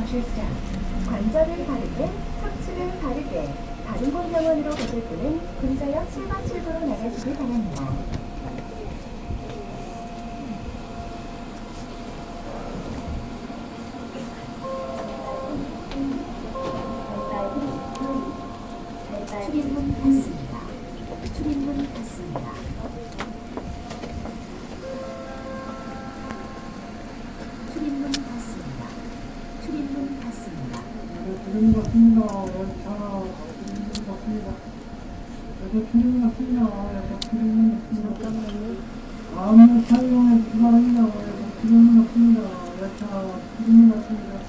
watch your step. 관절을 바르게, 척추를 바르게, 다른 곳 병원으로 가실 분은 군자역 7번 출구로 나가시기 바랍니다. 출입문 닫습니다. 출입문 닫습니다. 출입문 닫습니다. 출입문 닫습니다. 출입문 닫습니다. 열차 출입문 닫습니다. 열차 출입문 닫습니다. 열차 출입문 닫습니다. 다음 차량에 출발합니다. 열차 출입문 닫습니다. 열차 출입문 닫습니다.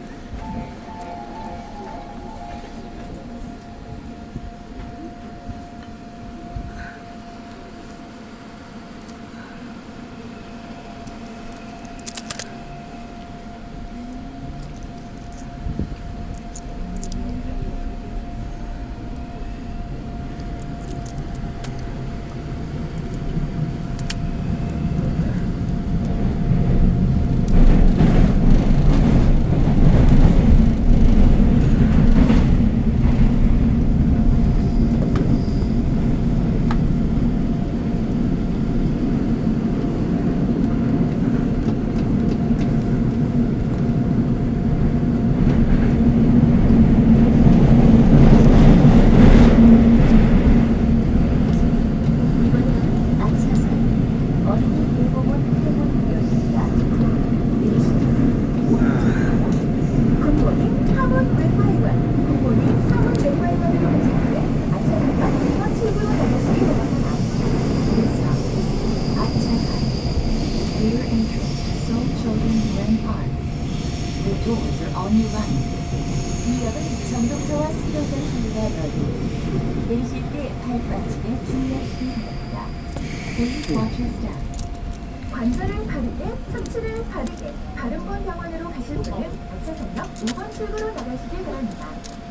전동차와 승용차 승리가 넓이 내리실 때 발받침에 주의하시기 바랍니다. Please watch your step. 관절을 바르게, 척추를 바르게, 다른 곳 병원으로 가실 분은 4차선역 5번 출구로 나가시기 바랍니다.